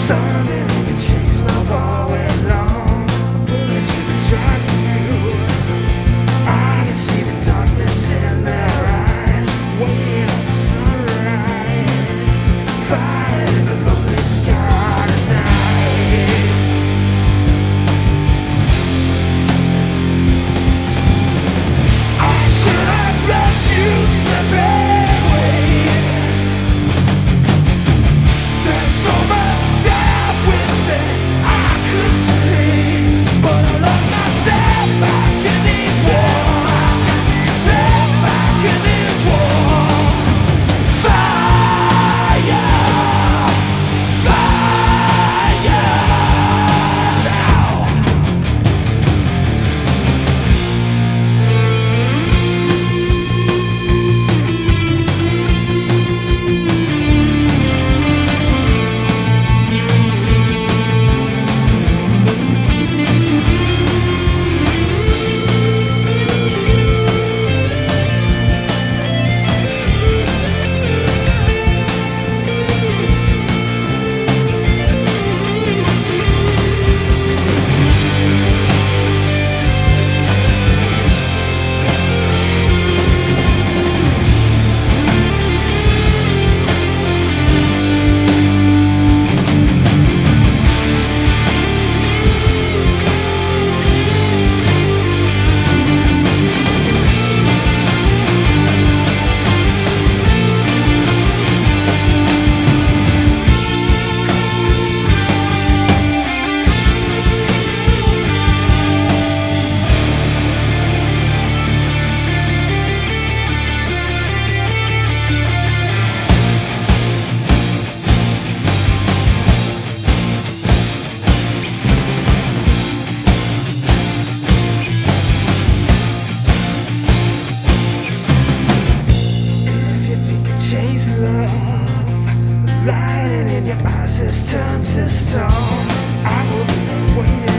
Something that can change love all way long. Willing to judge you. I can see the darkness in their eyes, waiting on the sunrise, fighting the lonely sky tonight. I should have let you slip away. There's so much that we said I could see, but I lost myself back in this war. Set back in this war. Fire, fire now. Change love, lighting in your eyes has turned to stone. I will be waiting.